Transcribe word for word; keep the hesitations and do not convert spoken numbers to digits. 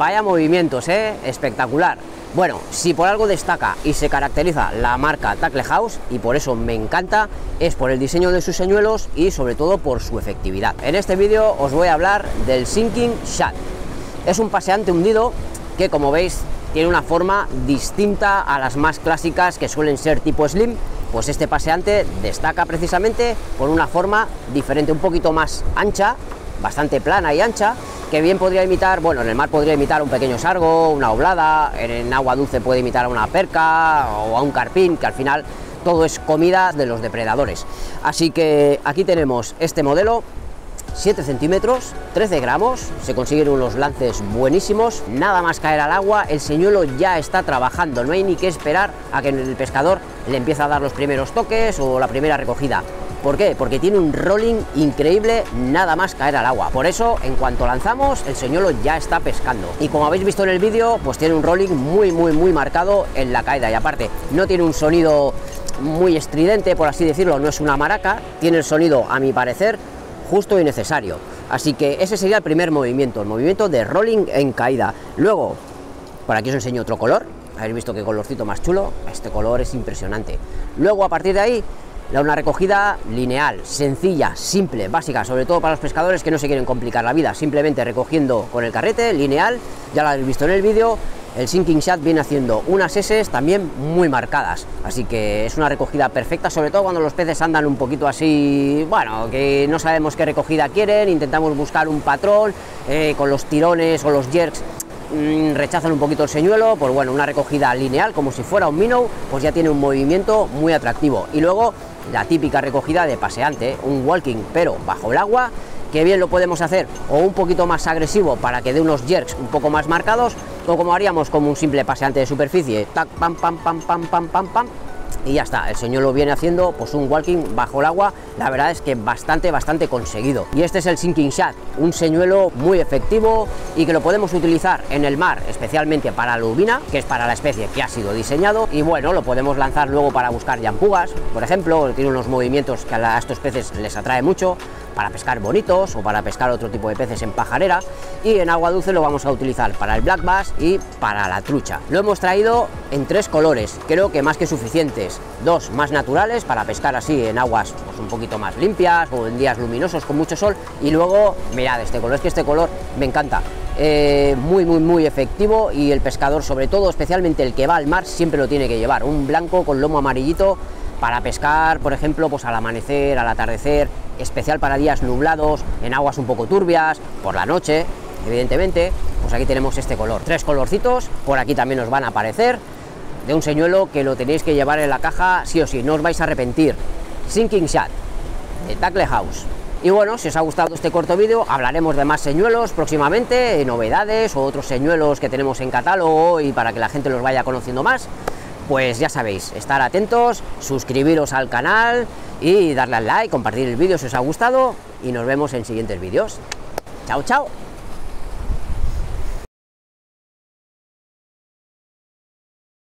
Vaya movimientos, ¿eh? Espectacular. Bueno, si por algo destaca y se caracteriza la marca Tackle House, y por eso me encanta, es por el diseño de sus señuelos y sobre todo por su efectividad. En este vídeo os voy a hablar del Sinking Shad. Es un paseante hundido que, como veis, tiene una forma distinta a las más clásicas que suelen ser tipo slim. Pues este paseante destaca precisamente por una forma diferente, un poquito más ancha, bastante plana y ancha, que bien podría imitar, bueno, en el mar podría imitar un pequeño sargo, una oblada, en agua dulce puede imitar a una perca o a un carpín, que al final todo es comida de los depredadores. Así que aquí tenemos este modelo, siete centímetros, trece gramos, se consiguen unos lances buenísimos, nada más caer al agua, el señuelo ya está trabajando, no hay ni que esperar a que el pescador le empiece a dar los primeros toques o la primera recogida. ¿Por qué? Porque tiene un rolling increíble nada más caer al agua. Por eso, en cuanto lanzamos, el señuelo ya está pescando. Y como habéis visto en el vídeo, pues tiene un rolling muy, muy, muy marcado en la caída. Y aparte, no tiene un sonido muy estridente, por así decirlo, no es una maraca. Tiene el sonido, a mi parecer, justo y necesario. Así que ese sería el primer movimiento, el movimiento de rolling en caída. Luego, por aquí os enseño otro color. Habéis visto qué colorcito más chulo. Este color es impresionante. Luego, a partir de ahí, una recogida lineal, sencilla, simple, básica, sobre todo para los pescadores que no se quieren complicar la vida, simplemente recogiendo con el carrete, lineal. Ya lo habéis visto en el vídeo, el Sinking Shad viene haciendo unas eses también muy marcadas, así que es una recogida perfecta, sobre todo cuando los peces andan un poquito así, bueno, que no sabemos qué recogida quieren, intentamos buscar un patrón, eh, con los tirones o los jerks mmm, rechazan un poquito el señuelo, pues bueno, una recogida lineal, como si fuera un minnow, pues ya tiene un movimiento muy atractivo. Y luego la típica recogida de paseante, un walking pero bajo el agua, que bien lo podemos hacer o un poquito más agresivo para que dé unos jerks un poco más marcados, o como haríamos como un simple paseante de superficie, tac, pam, pam, pam, pam, pam, pam, pam, y ya está. El señuelo viene haciendo pues un walking bajo el agua, la verdad es que bastante, bastante conseguido. Y este es el Sinking Shad, un señuelo muy efectivo y que lo podemos utilizar en el mar, especialmente para lubina, que es para la especie que ha sido diseñado, y bueno, lo podemos lanzar luego para buscar yampugas, por ejemplo, tiene unos movimientos que a estos peces les atrae mucho, para pescar bonitos o para pescar otro tipo de peces en pajarera, y en agua dulce lo vamos a utilizar para el black bass y para la trucha. Lo hemos traído en tres colores, creo que más que suficientes, dos más naturales para pescar así en aguas pues un poquito más limpias o en días luminosos con mucho sol, y luego mirad este color, es que este color me encanta. Eh, muy muy muy efectivo, y el pescador, sobre todo especialmente el que va al mar, siempre lo tiene que llevar, un blanco con lomo amarillito para pescar, por ejemplo, pues al amanecer, al atardecer, especial para días nublados, en aguas un poco turbias, por la noche, evidentemente. Pues aquí tenemos este color, tres colorcitos, por aquí también os van a aparecer, de un señuelo que lo tenéis que llevar en la caja sí o sí, no os vais a arrepentir. Sinking Shad, de Tackle House. Y bueno, si os ha gustado este corto vídeo, hablaremos de más señuelos próximamente, novedades o otros señuelos que tenemos en catálogo, y para que la gente los vaya conociendo más. Pues ya sabéis, estar atentos, suscribiros al canal y darle al like, compartir el vídeo si os ha gustado, y nos vemos en siguientes vídeos. Chao, chao.